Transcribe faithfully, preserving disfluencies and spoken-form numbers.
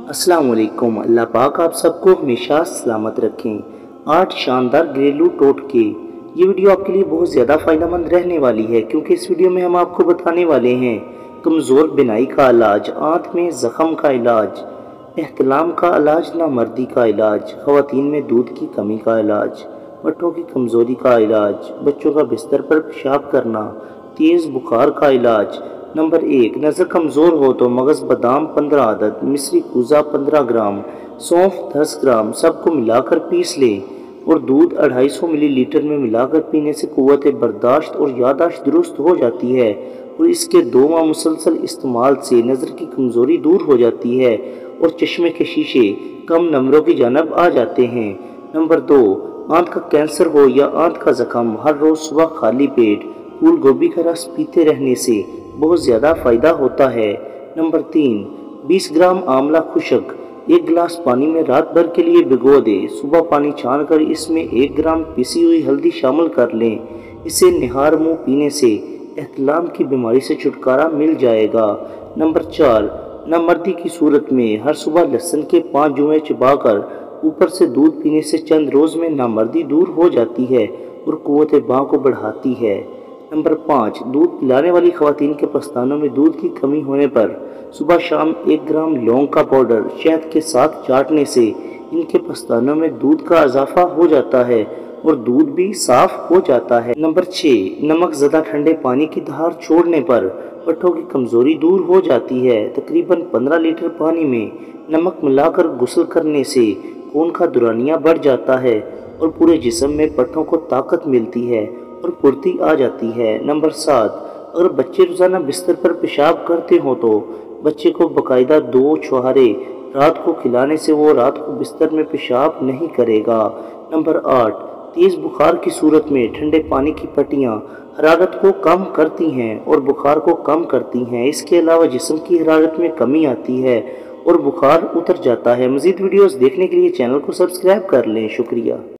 अस्सलाम वालेकुम। अल्लाह पाक आप सबको हमेशा सलामत रखें। आठ शानदार घरेलू टोटके। ये वीडियो आपके लिए बहुत ज़्यादा फ़ायदेमंद रहने वाली है क्योंकि इस वीडियो में हम आपको बताने वाले हैं कमज़ोर बिनाई का इलाज, आंत में ज़ख़म का इलाज, एहतलाम का इलाज, नामर्दी का इलाज, ख़वातीन में दूध की कमी का इलाज, पट्टों की कमज़ोरी का इलाज, बच्चों का बिस्तर पर पेशाब करना, तेज़ बुखार का इलाज। नंबर एक, नज़र कमज़ोर हो तो मगज़ बादाम पंद्रह आदत, मिस्री कूज़ा पंद्रह ग्राम, सौंफ दस ग्राम, सबको मिलाकर पीस लें और दूध अढ़ाई सौ मिलीलीटर में मिलाकर पीने से क़ुव्वत बर्दाश्त और याददाश्त दुरुस्त हो जाती है और इसके दो माह मुसलसल इस्तेमाल से नज़र की कमज़ोरी दूर हो जाती है और चश्मे के शीशे कम नंबरों की जानब आ जाते हैं। नंबर दो, आंत का कैंसर हो या आंत का ज़ख़म, हर रोज़ सुबह खाली पेट फूल गोभी का रस पीते रहने से बहुत ज़्यादा फ़ायदा होता है। नंबर तीन, बीस ग्राम आंवला खुशक एक गिलास पानी में रात भर के लिए भिगो दें। सुबह पानी छानकर इसमें एक ग्राम पिसी हुई हल्दी शामिल कर लें। इसे निहार मुँह पीने से एहतलाम की बीमारी से छुटकारा मिल जाएगा। नंबर चार, नामर्दी की सूरत में हर सुबह लहसुन के पाँच जुएँ चबाकर ऊपर से दूध पीने से चंद रोज़ में नामर्दी दूर हो जाती है और क़ुव्वत बाँ को बढ़ाती है। नंबर पाँच, दूध पिलाने वाली ख़वातीन के पस्तानों में दूध की कमी होने पर सुबह शाम एक ग्राम लौंग का पाउडर शहद के साथ चाटने से इनके पस्तानों में दूध का इजाफा हो जाता है और दूध भी साफ हो जाता है। नंबर छः, नमक ज़दा ठंडे पानी की धार छोड़ने पर पट्टों की कमज़ोरी दूर हो जाती है। तकरीबन पंद्रह लीटर पानी में नमक मिलाकर गुस्ल करने से खून का दुरानिया बढ़ जाता है और पूरे जिस्म में पट्टों को ताकत मिलती है और फुर्ती आ जाती है। नंबर सात, अगर बच्चे रोज़ाना बिस्तर पर पेशाब करते हो तो बच्चे को बाकायदा दो छुहारे रात को खिलाने से वो रात को बिस्तर में पेशाब नहीं करेगा। नंबर आठ, तेज़ बुखार की सूरत में ठंडे पानी की पट्टियाँ हरारत को कम करती हैं और बुखार को कम करती हैं। इसके अलावा जिस्म की हरारत में कमी आती है और बुखार उतर जाता है। मज़ीद वीडियोज़ देखने के लिए चैनल को सब्सक्राइब कर लें। शुक्रिया।